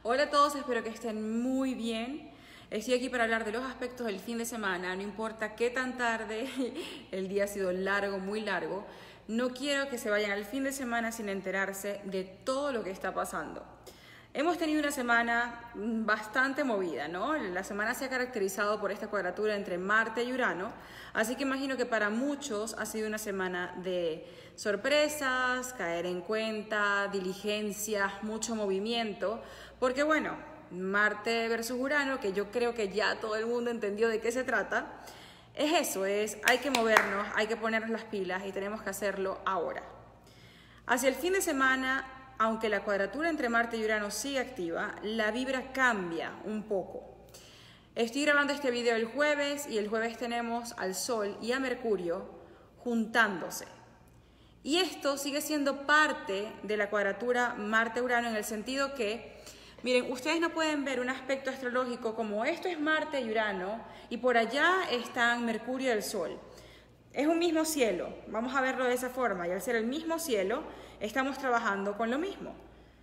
Hola a todos, espero que estén muy bien. Estoy aquí para hablar de los aspectos del fin de semana, no importa qué tan tarde, el día ha sido largo, muy largo. No quiero que se vayan al fin de semana sin enterarse de todo lo que está pasando. Hemos tenido una semana bastante movida, ¿no? La semana se ha caracterizado por esta cuadratura entre Marte y Urano, así que imagino que para muchos ha sido una semana de sorpresas, caer en cuenta, diligencias, mucho movimiento, porque bueno, Marte versus Urano, que yo creo que ya todo el mundo entendió de qué se trata, es eso, hay que movernos, hay que ponernos las pilas y tenemos que hacerlo ahora. Hacia el fin de semana, aunque la cuadratura entre Marte y Urano sigue activa, la vibra cambia un poco. Estoy grabando este video el jueves y el jueves tenemos al Sol y a Mercurio juntándose. Y esto sigue siendo parte de la cuadratura Marte-Urano en el sentido que, miren, ustedes no pueden ver un aspecto astrológico como esto es Marte y Urano y por allá están Mercurio y el Sol. Es un mismo cielo, vamos a verlo de esa forma, y al ser el mismo cielo, estamos trabajando con lo mismo.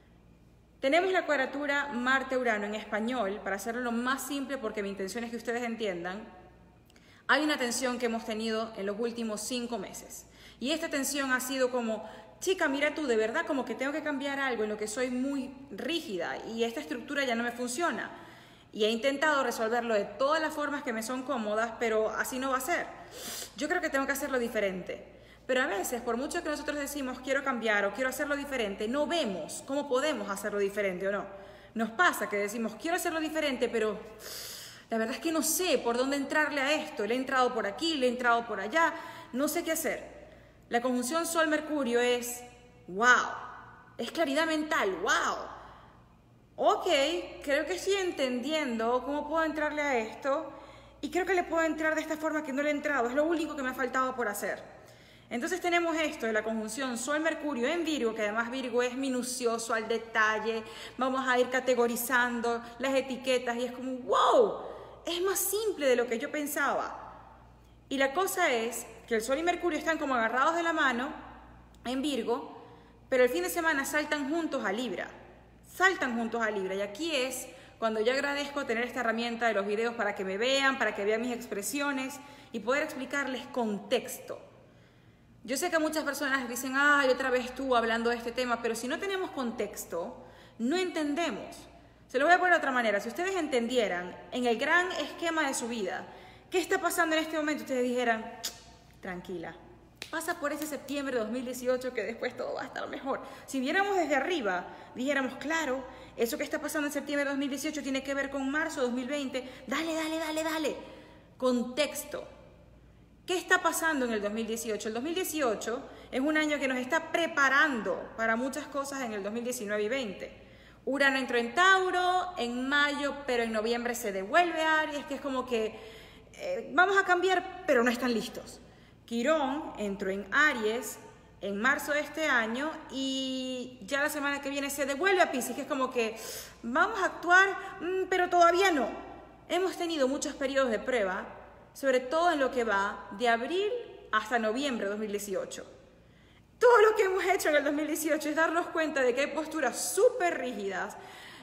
Tenemos la cuadratura Marte-Urano en español, para hacerlo lo más simple porque mi intención es que ustedes entiendan. Hay una tensión que hemos tenido en los últimos 5 meses, y esta tensión ha sido como, chica, mira tú, de verdad como que tengo que cambiar algo en lo que soy muy rígida, y esta estructura ya no me funciona. Y he intentado resolverlo de todas las formas que me son cómodas, pero así no va a ser. Yo creo que tengo que hacerlo diferente. Pero a veces, por mucho que nosotros decimos quiero cambiar o quiero hacerlo diferente, no vemos cómo podemos hacerlo diferente o no. Nos pasa que decimos quiero hacerlo diferente, pero la verdad es que no sé por dónde entrarle a esto. Le he entrado por aquí, le he entrado por allá, no sé qué hacer. La conjunción Sol-Mercurio es wow, es claridad mental, wow. Ok, creo que estoy entendiendo cómo puedo entrarle a esto y creo que le puedo entrar de esta forma que no le he entrado, es lo único que me ha faltado por hacer. Entonces tenemos esto de la conjunción Sol-Mercurio en Virgo, que además Virgo es minucioso al detalle, vamos a ir categorizando las etiquetas y es como wow, es más simple de lo que yo pensaba. Y la cosa es que el Sol y Mercurio están como agarrados de la mano en Virgo, pero el fin de semana saltan juntos a Libra. Saltan juntos a Libra y aquí es cuando yo agradezco tener esta herramienta de los videos para que me vean, para que vean mis expresiones y poder explicarles contexto. Yo sé que muchas personas dicen, ay, otra vez tú hablando de este tema, pero si no tenemos contexto, no entendemos. Se lo voy a poner de otra manera. Si ustedes entendieran en el gran esquema de su vida, qué está pasando en este momento, ustedes dijeran, tranquila, pasa por ese septiembre de 2018 que después todo va a estar mejor. Si viéramos desde arriba, dijéramos, claro, eso que está pasando en septiembre de 2018 tiene que ver con marzo de 2020. Dale. Contexto. ¿Qué está pasando en el 2018? El 2018 es un año que nos está preparando para muchas cosas en el 2019 y 20. Urano entró en Tauro en mayo, pero en noviembre se devuelve a Aries, que es como que vamos a cambiar, pero no están listos. Quirón entró en Aries en marzo de este año y ya la semana que viene se devuelve a Piscis, que es como que vamos a actuar, pero todavía no. Hemos tenido muchos periodos de prueba, sobre todo en lo que va de abril hasta noviembre de 2018. Todo lo que hemos hecho en el 2018 es darnos cuenta de que hay posturas súper rígidas,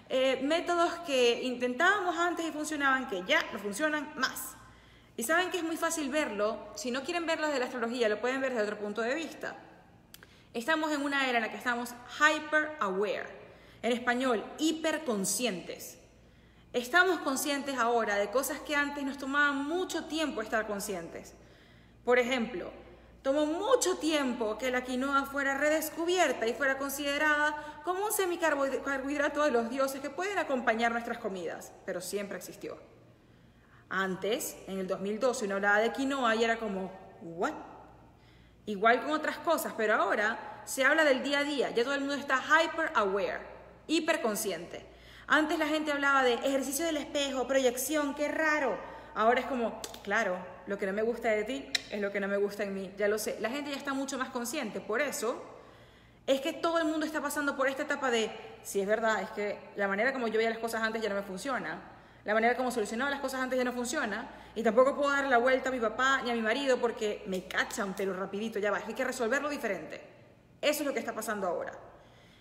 métodos que intentábamos antes y funcionaban, que ya no funcionan más. Y saben que es muy fácil verlo, si no quieren verlo desde la astrología, lo pueden ver desde otro punto de vista. Estamos en una era en la que estamos hyper aware, en español, hiperconscientes. Estamos conscientes ahora de cosas que antes nos tomaban mucho tiempo estar conscientes. Por ejemplo, tomó mucho tiempo que la quinoa fuera redescubierta y fuera considerada como un semicarbohidrato de los dioses que pueden acompañar nuestras comidas, pero siempre existió. Antes, en el 2012, uno hablaba de quinoa y era como, ¿what? Igual con otras cosas, pero ahora se habla del día a día. Ya todo el mundo está hyper aware, hiperconsciente. Antes la gente hablaba de ejercicio del espejo, proyección, qué raro. Ahora es como, claro, lo que no me gusta de ti es lo que no me gusta en mí, ya lo sé. La gente ya está mucho más consciente, por eso es que todo el mundo está pasando por esta etapa de, sí, es verdad, es que la manera como yo veía las cosas antes ya no me funciona. La manera como solucionaba las cosas antes ya no funciona y tampoco puedo dar la vuelta a mi papá ni a mi marido porque me cachan pero rapidito, ya va, hay que resolverlo diferente. Eso es lo que está pasando ahora.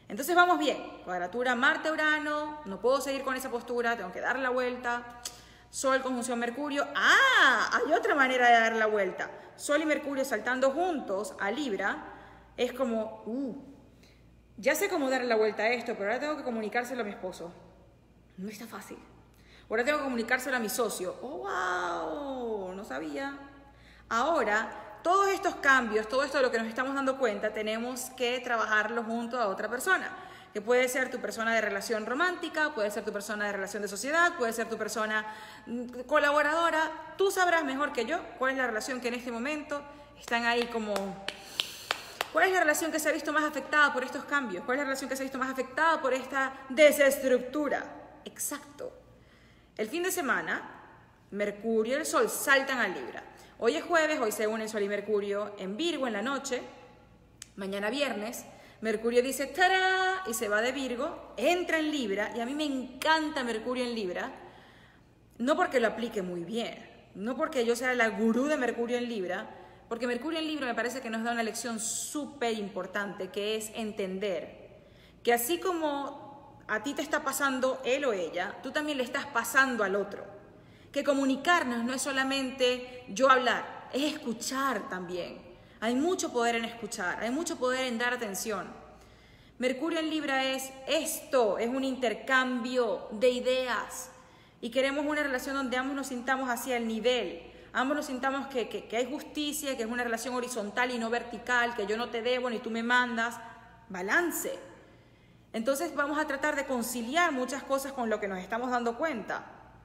Entonces vamos bien, cuadratura Marte-Urano, no puedo seguir con esa postura, tengo que dar la vuelta. Sol conjunción Mercurio, hay otra manera de dar la vuelta. Sol y Mercurio saltando juntos a Libra, es como, ya sé cómo dar la vuelta a esto, pero ahora tengo que comunicárselo a mi esposo. No está fácil. Ahora tengo que comunicárselo a mi socio. ¡Oh, wow! No sabía. Ahora, todos estos cambios, todo esto de lo que nos estamos dando cuenta, tenemos que trabajarlo junto a otra persona. Que puede ser tu persona de relación romántica, puede ser tu persona de relación de sociedad, puede ser tu persona colaboradora. Tú sabrás mejor que yo cuál es la relación que en este momento están ahí como... ¿Cuál es la relación que se ha visto más afectada por estos cambios? ¿Cuál es la relación que se ha visto más afectada por esta desestructura? Exacto. El fin de semana, Mercurio y el Sol saltan a Libra. Hoy es jueves, hoy se unen Sol y Mercurio en Virgo en la noche. Mañana viernes, Mercurio dice ¡tará! Y se va de Virgo, entra en Libra, y a mí me encanta Mercurio en Libra, no porque lo aplique muy bien, no porque yo sea la gurú de Mercurio en Libra, porque Mercurio en Libra me parece que nos da una lección súper importante, que es entender que así como a ti te está pasando él o ella, tú también le estás pasando al otro. Que comunicarnos no es solamente yo hablar, es escuchar también. Hay mucho poder en escuchar, hay mucho poder en dar atención. Mercurio en Libra es esto, es un intercambio de ideas. Y queremos una relación donde ambos nos sintamos hacia el nivel. Ambos nos sintamos que hay justicia, que es una relación horizontal y no vertical, que yo no te debo ni tú me mandas. Balance. Entonces vamos a tratar de conciliar muchas cosas con lo que nos estamos dando cuenta.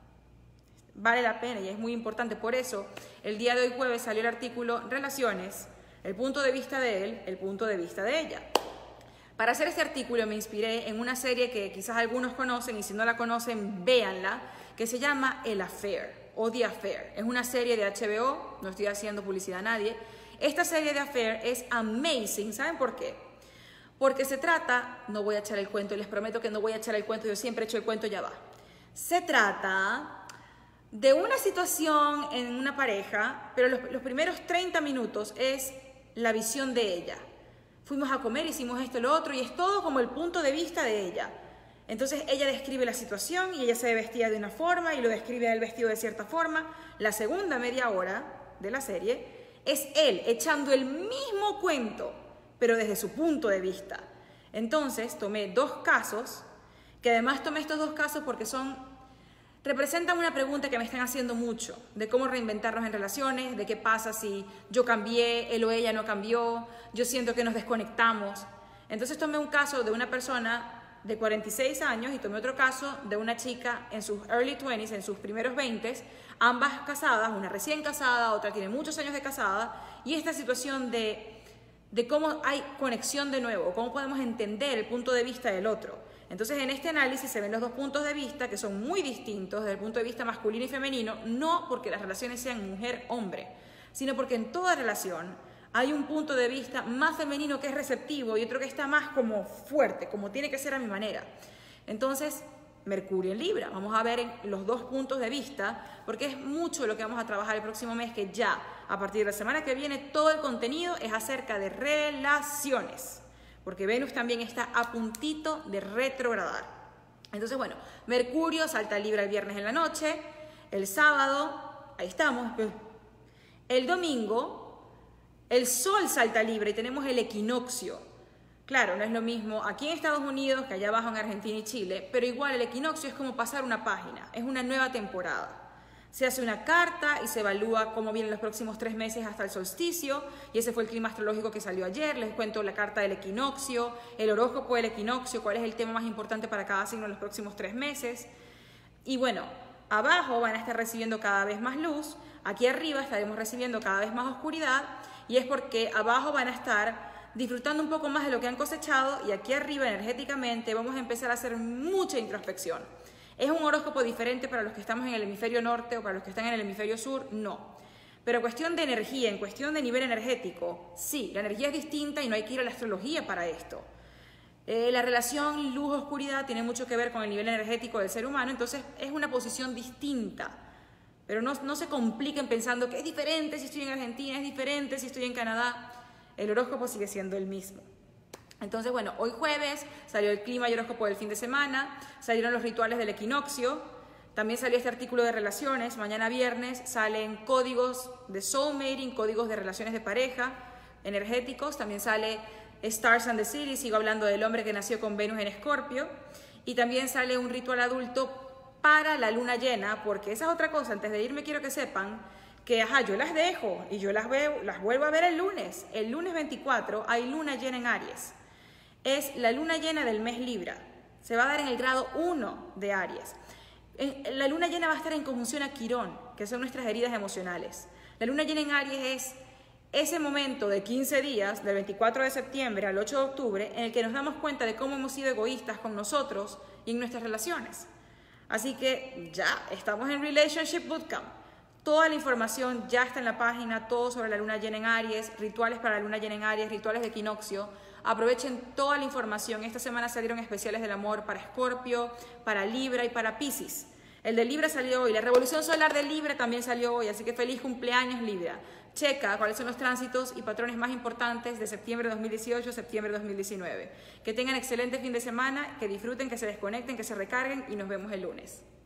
Vale la pena y es muy importante. Por eso, el día de hoy jueves salió el artículo Relaciones, el punto de vista de él, el punto de vista de ella. Para hacer este artículo me inspiré en una serie que quizás algunos conocen y si no la conocen, véanla, que se llama El Affair o The Affair. Es una serie de HBO, no estoy haciendo publicidad a nadie. Esta serie de Affair es amazing. ¿Saben por qué? Porque se trata, no voy a echar el cuento, les prometo que no voy a echar el cuento, yo siempre echo el cuento, ya va. Se trata de una situación en una pareja, pero los primeros 30 minutos es la visión de ella. Fuimos a comer, hicimos esto y lo otro, y es todo como el punto de vista de ella. Entonces ella describe la situación y ella se vestía de una forma y lo describe a él vestido de cierta forma. La segunda media hora de la serie es él echando el mismo cuento, pero desde su punto de vista. Entonces tomé dos casos, que además tomé estos dos casos porque representan una pregunta que me están haciendo mucho, de cómo reinventarnos en relaciones, de qué pasa si yo cambié, él o ella no cambió, yo siento que nos desconectamos. Entonces tomé un caso de una persona de 46 años y tomé otro caso de una chica en sus early 20s, en sus primeros 20s, ambas casadas, una recién casada, otra tiene muchos años de casada, y esta situación de cómo hay conexión de nuevo, cómo podemos entender el punto de vista del otro. Entonces, en este análisis se ven los dos puntos de vista que son muy distintos desde el punto de vista masculino y femenino, no porque las relaciones sean mujer-hombre, sino porque en toda relación hay un punto de vista más femenino que es receptivo y otro que está más como fuerte, como tiene que ser a mi manera. Entonces, Mercurio en Libra, vamos a ver los dos puntos de vista, porque es mucho lo que vamos a trabajar el próximo mes, que ya a partir de la semana que viene todo el contenido es acerca de relaciones. Porque Venus también está a puntito de retrogradar. Entonces, bueno, Mercurio salta a Libra el viernes en la noche, el sábado, ahí estamos, el domingo, el Sol salta a Libra y tenemos el equinoccio. Claro, no es lo mismo aquí en Estados Unidos que allá abajo en Argentina y Chile, pero igual el equinoccio es como pasar una página, es una nueva temporada. Se hace una carta y se evalúa cómo vienen los próximos 3 meses hasta el solsticio, y ese fue el clima astrológico que salió ayer. Les cuento la carta del equinoccio, el horóscopo del equinoccio, cuál es el tema más importante para cada signo en los próximos 3 meses. Y bueno, abajo van a estar recibiendo cada vez más luz, aquí arriba estaremos recibiendo cada vez más oscuridad, y es porque abajo van a estar disfrutando un poco más de lo que han cosechado, y aquí arriba energéticamente vamos a empezar a hacer mucha introspección. ¿Es un horóscopo diferente para los que estamos en el hemisferio norte o para los que están en el hemisferio sur? No. Pero en cuestión de energía, en cuestión de nivel energético, sí, la energía es distinta y no hay que ir a la astrología para esto. La relación luz-oscuridad tiene mucho que ver con el nivel energético del ser humano, entonces es una posición distinta. Pero no se compliquen pensando que es diferente si estoy en Argentina, es diferente si estoy en Canadá. El horóscopo sigue siendo el mismo. Entonces, bueno, hoy jueves salió el clima y horóscopo del fin de semana, salieron los rituales del equinoccio, también salió este artículo de relaciones, mañana viernes salen códigos de soulmating, códigos de relaciones de pareja, energéticos, también sale Stars and the City, sigo hablando del hombre que nació con Venus en Escorpio, y también sale un ritual adulto para la luna llena, porque esa es otra cosa, antes de irme quiero que sepan que yo las dejo y yo las vuelvo a ver el lunes 24 hay luna llena en Aries. Es la luna llena del mes Libra. Se va a dar en el grado 1 de Aries. La luna llena va a estar en conjunción a Quirón, que son nuestras heridas emocionales. La luna llena en Aries es ese momento de 15 días, del 24 de septiembre al 8 de octubre, en el que nos damos cuenta de cómo hemos sido egoístas con nosotros y en nuestras relaciones. Así que ya estamos en Relationship Bootcamp. Toda la información ya está en la página, todo sobre la luna llena en Aries, rituales para la luna llena en Aries, rituales de equinoccio. Aprovechen toda la información. Esta semana salieron especiales del amor para Escorpio, para Libra y para Piscis. El de Libra salió hoy, la revolución solar de Libra también salió hoy, así que feliz cumpleaños Libra. Checa cuáles son los tránsitos y patrones más importantes de septiembre de 2018 a septiembre de 2019. Que tengan excelente fin de semana, que disfruten, que se desconecten, que se recarguen y nos vemos el lunes.